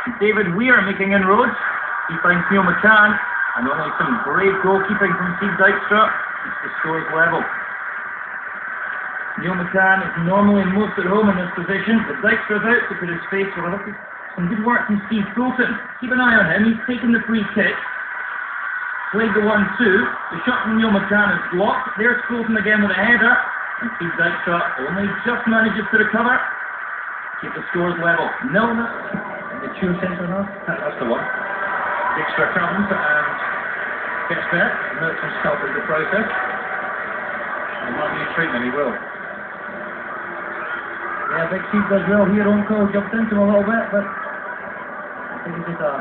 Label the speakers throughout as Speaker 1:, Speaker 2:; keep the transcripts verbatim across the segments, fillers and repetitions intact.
Speaker 1: David Weir making inroads. He finds Neil McCann, and only some brave goalkeeping from Steve Dykstra. The score is level. Neil McCann is normally most at home in this position, but Dykstra's out to put his face for a look. Some good work from Steve Fulton. Keep an eye on him. He's taken the free kick. Played the one two. The shot from Neil McCann is blocked. There's Fulton again with a header. And Steve Dykstra only just manages to recover. Keep the scores level. Nil nil. The true centre half. That's the one. Dykstra comes and gets there. Merchant stopping the process. He might need treatment, he will.
Speaker 2: Yeah, Big Steve does well here. On call jumped into him a little bit, but I think he did that.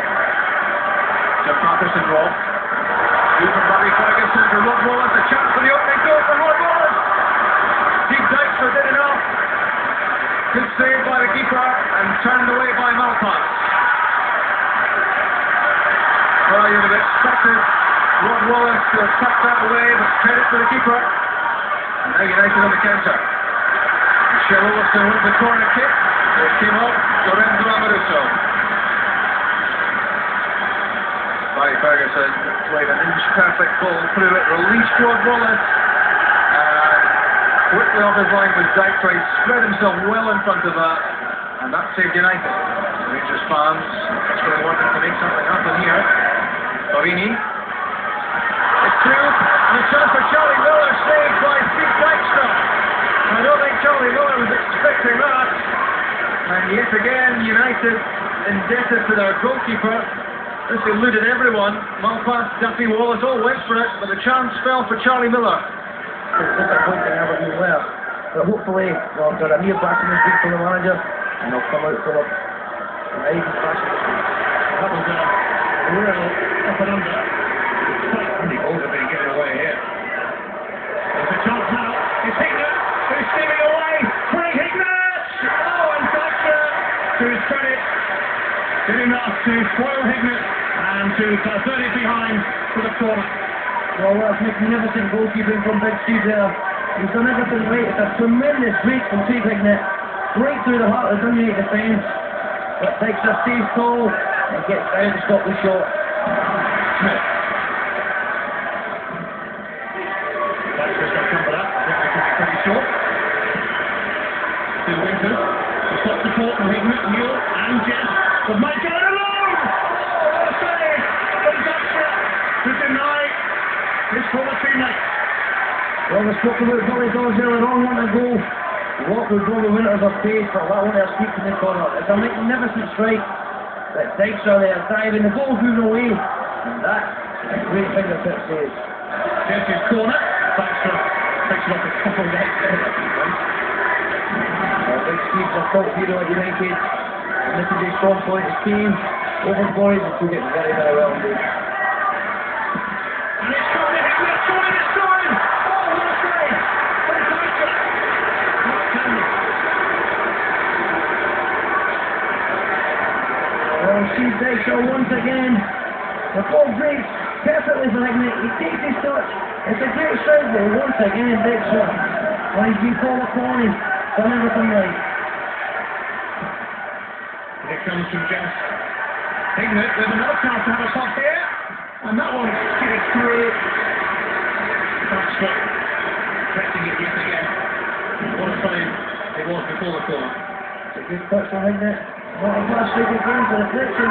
Speaker 3: Jeff Patterson draw. Even Barry Ferguson to Rod Wallace. A chance for the opening goal for Rod Wallace. Steve Dykstra did enough. Good save by the keeper and turned away by Malpass. Well, you'd have expected Rod Wallace to have tucked that away, but credit to the keeper. And now United on the counter. Michelle Olafson with the corner kick. It came off Lorenzo Amoruso. Barry Ferguson played an inch perfect ball through it, released Rod Wallace. And quickly off his line with Dykstra. He spread himself well in front of that. And that saved United. Rangers fans desperately wanting to make something happen here. Torini. It's through. And a chance for Charlie Miller, saved by Steve Dykstra. I don't think Charlie Miller was expecting that. And yet again, United indebted to their goalkeeper. This eluded everyone. Malpass, Duffy, Wallace all went for it, but the chance fell for Charlie Miller.
Speaker 2: It's disappointing Aberdeen were. But hopefully they'll get a near passing this week from the manager and they'll come out full of amazing fashion.
Speaker 3: That was a real up and under. Quite many goals have been given away here. There's a chance now. It's Hignett who's steaming away. Craig Hignett! Oh, and Dykstra, to his credit, did enough to spoil Hignett and to turn it behind for the corner.
Speaker 2: Well, that's magnificent goalkeeping from Big Steve there. He's done everything right. It's a tremendous break from Craig Hignett. Right through the heart of the Dundee defence. But Dykstra stays tall and gets down to stop the shot.
Speaker 3: Smith. Dykstra's going to come for that. I think they could be pretty short. Two wingers. The stop support from Hignett, Newell and Jess. But Mike Allen alone! Oh, what a save from Dykstra to deny his former teammate.
Speaker 2: Well, we spoke about Billy Dawes earlier on, wanting to go. What was all the winners of pace, but that one there speaks in the corner. It's a magnificent strike. But Dykstra there diving, the ball's moving away. And that's a great fingertip save.
Speaker 3: Jesse's corner. Dykstra takes it off a couple of legs.
Speaker 2: Well, Big Steve's a top hero at United. And this is his strong point. His team, over boys, and took it very, very well indeed.
Speaker 3: And it's scoring, it's scoring, it's scoring! Oh, what a save! From Dykstra! Outstanding.
Speaker 2: Well, Steve Dykstra once again. The ball breaks perfectly for Hignett. He takes his touch. It's a great strike, but once again, Dykstra, when he's been called upon, he's done everything right.
Speaker 3: Here comes from Jess. Hignett with another chance to have a pop here. And that one skidded through. Dykstra pressing it yet again. What a save it was before the corner.
Speaker 2: It's a good touch from Hignett. Not a flash strike again for the deflection.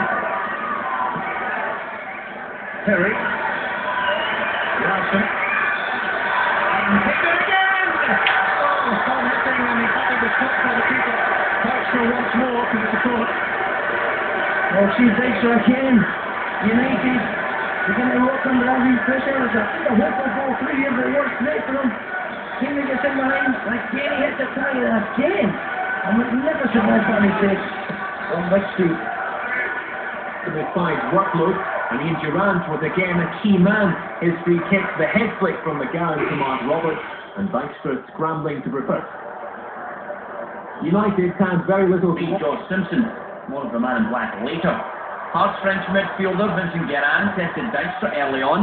Speaker 3: Terry. Larson. And Hignett again! Oh, Tom hitting and he batted the top by the keeper. Dykstra once more because it's a corner.
Speaker 2: Well, Steve Dykstra again. United. They're going to work under all these pressure. It's a, a hopeful ball through here, but it works great for them. Keeney gets in behind. Again, he hits the target again. A magnificent one for me save from Big Steve.
Speaker 4: With five workload, and Ian Durant was again a key man. His free kick, the head flick from McGowan to Mark Roberts, and Dykstra scrambling to reverse. United had very little to
Speaker 1: Josh Simpson, more of the man in black later. Hearts French midfielder Vincent Guérin tested Dykstra early on.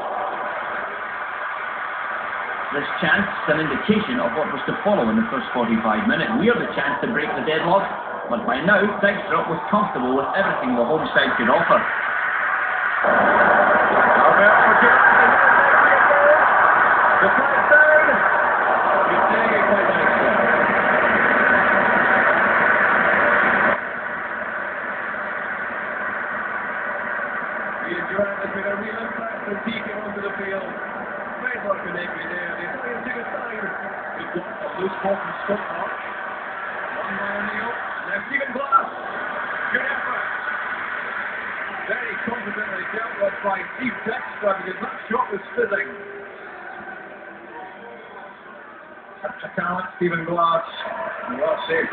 Speaker 1: This chance is an indication of what was to follow in the first forty-five minutes. We have the chance to break the deadlock. but by now Dykstra was comfortable with everything the home side could offer.
Speaker 3: The flag down. Good save by Dykstra. Ian Durrant has made a real impact when he came onto the field. Great work in Avery there. The Italian took a sign. Good block, a loose ball from Scott Hart. One by O'Neill. Now Stephen Glass. Good effort. Very confidently dealt with by Steve Dykstra because that shot was fizzing. Such a talent, Stephen Glass. Well saved.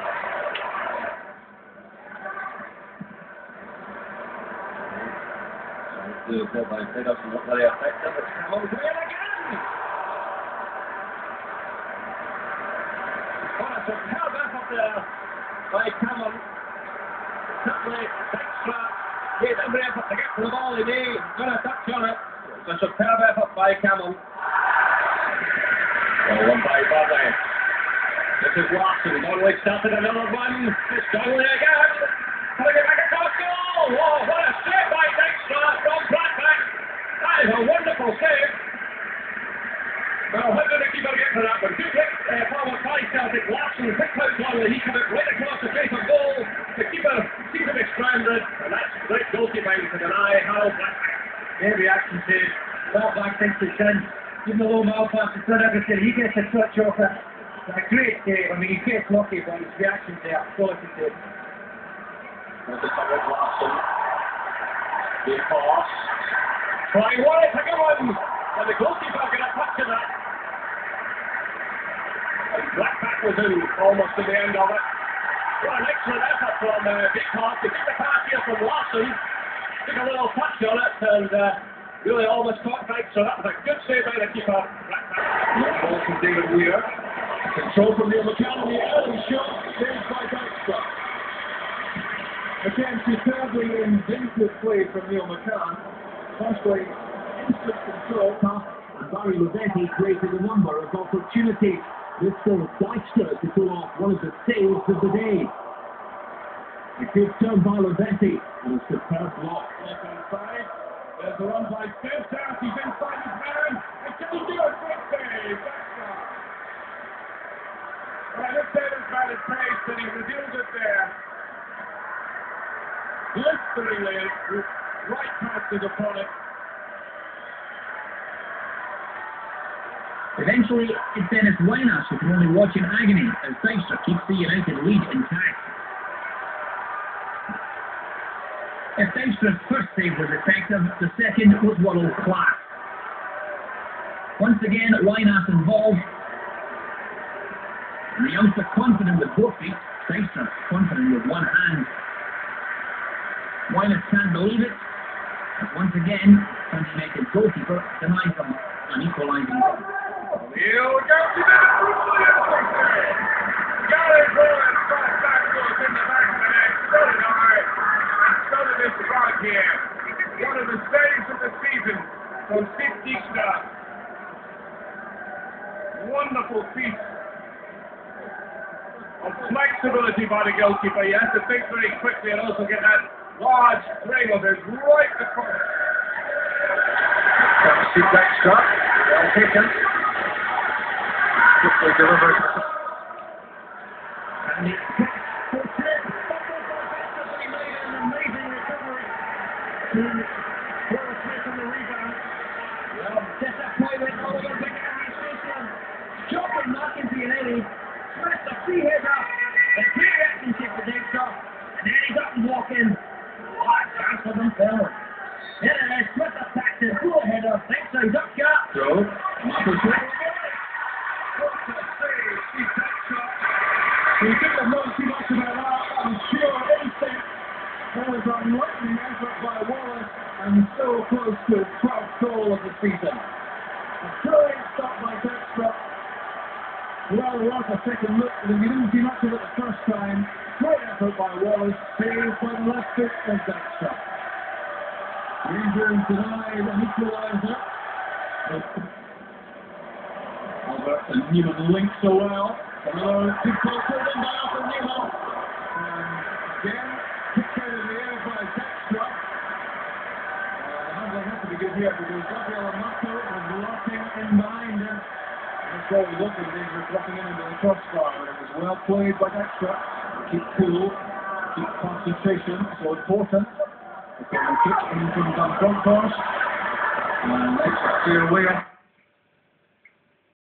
Speaker 3: The ball by Pitt doesn't look very effective. It's Campbell doing it again! What a superb effort there by Campbell. Certainly, Dykstra made every effort to get to the ball. He may got a touch on it. It's a superb effort by Campbell. Well, one by Burnley. This is Larson. Burnley started another one. It's Burnley again. Putting it back across goal. Oh, what a save by Dykstra from Bradback. That is a wonderful save. Well, how did the keeper get to that one? Two quick uh, forward by Celtic. Larson picked out Burnley. He coming right across the face of goal. The keeper seemed to be stranded, and that's great goalkeeping to deny Harold Bradback.
Speaker 2: Their reaction to Bradback thinks it's in. Even though Malpass has done everything, he gets a touch off it. It's a great save. I mean, he gets lucky, but his reaction there, quality save.
Speaker 3: There's a cover Larson. Good pass. Trying one, it's a good one. And the goalkeeper got a touch of that. And Bradback was in, almost to the end of it. What an excellent effort from uh, Big Hart to get the pass here from Larson. Took a little touch on it and uh, really almost caught Dykstra, so that was a good save by the keeper. Long ball from David Weir. Control from Neil McCann. The early shot saved by Dykstra.
Speaker 4: Again, superbly inventive play from Neil McCann. Firstly, instant control pass, and Barry Lavetti created a number of opportunities. This forced Dykstra to pull off one of the saves of the day. A good turn by Lavetti and a superb block.
Speaker 3: Left hand side. There's the run by Spencer. He's inside his man. And can he do a quick save? Dykstra. Well, this save is by his pace, and he reveals it there. Blisteringly right past his opponent.
Speaker 1: Eventually, it's Dennis Wynash who can only watch in agony as Dykstra keeps the United lead intact. If Dykstra's first save was effective, the second was world class. Once again, Wynash involved. And the youngster confident with both feet, Dykstra confident with one hand. Wynash can't believe it, but once again, Dundee United goalkeeper denies them an equalising goal.
Speaker 3: Here we go, he did it brilliantly there. Got it going, shot back goes in the back of the net. So did I. And so did this rod here. One of the saves of the season from Steve Dykstra. Wonderful piece of flexibility by the goalkeeper. He has to think very quickly and also get that large frame of his right across. Comes Steve Dykstra. Well taken. Quickly delivered.
Speaker 2: And he puts it. He made an amazing recovery. To Will Smith on the rebound. Well, disappointment all over Big Henry Station. Chopping McIntyre. Smith a free header. A great reactionship for Dykstra. And then he's up and walking. What a chance for themselves. There it is. Smith attacks it. Full header. Dykstra is up sharp.
Speaker 3: So,
Speaker 4: We didn't know too much about that. I'm sure instinct. That was an enlightening effort by Wallace and so close to his twelfth goal of the season. A brilliant stop by Dykstra. Well, there was a second look, and we didn't see much of it the first time. Great effort by Wallace, saved by the left foot of Dykstra. Rangers denied an equaliser. Albert and Newman linked so well. Another good ball put in by Arthur Newman. And again, kicked out of the air by Dijkstra. Uh, the handling had to be good here because Gabriel Amato was locking in behind him. That's what we looked at, he was locking in into the crossbar, and it was well played by Dijkstra. Keep cool, keep concentration, so important. The kick in from Van Bronckhorst. And Dijkstra clear away.